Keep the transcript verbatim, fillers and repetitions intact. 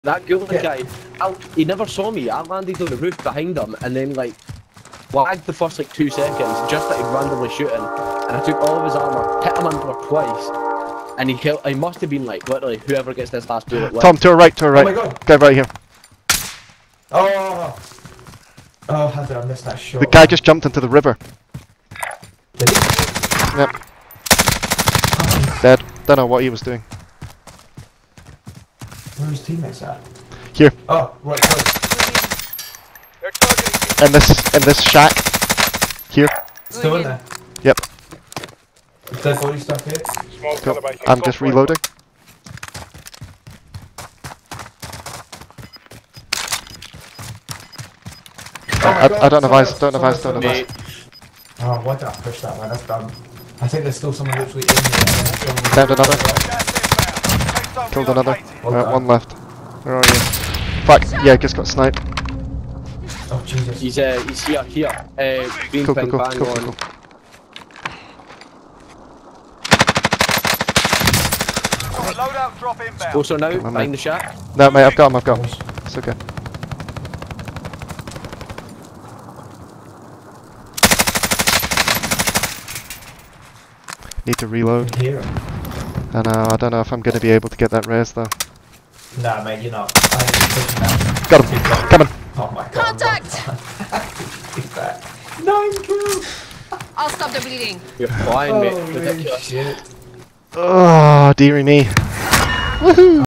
That Gulag Yeah. guy, I, he never saw me. I landed on the roof behind him and then like lagged the first like two seconds, just started randomly shooting, and I took all of his armor, hit him under twice, and he killed. He must have been like literally whoever gets this last bullet. Tom, to our right, to our right. Oh my god! Guy right here. Oh! Oh, how did I miss that shot? The guy just jumped into the river. Did he? Yep. Dead. Don't know what he was doing. Where are his teammates at? Here. Oh, right, right. They're targeting In this, in this shack. Here. Still in there. Yep. Dead body stuff here. small Cool. celebration. I'm Go just for it. reloading. Oh my I, God, I don't have sorry, eyes, don't have eyes, sorry, don't have eyes. Mate, Oh, why did I push that, man? That's dumb. I think there's still someone literally in here. and then someone- Downed another. Gas inbound. Safe zone Killed another. relocated. Well Right, done. one left. Where are you? Fuck, yeah, just got sniped. Oh, Jesus. he's uh, he's here, here. Uh, green Cool, cool, thing, cool, bang cool, on. cool, cool. Loadout drop inbound. Closer now, Come on, behind mate. the shack. No, mate, I've got him, I've got him. It's okay. Need to I reload. can hear him. I know, I don't know if I'm going to be able to get that res though. Nah, mate, you're not. I ain't pushing that. Got him! Coming! Oh my God. Contact! He's back. Nine kills! I'll stop the bleeding. You're flying, mate. Holy Ridiculous. shit. Oh, dearie me. Woohoo!